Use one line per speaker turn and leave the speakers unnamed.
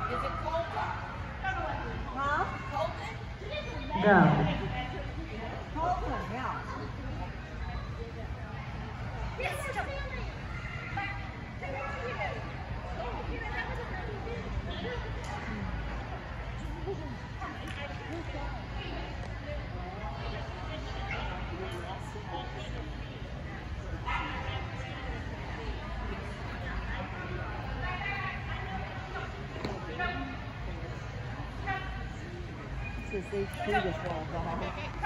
Is it Colton?
Huh?
Colton?
Go.
Colton, yeah. This is HQ this wall,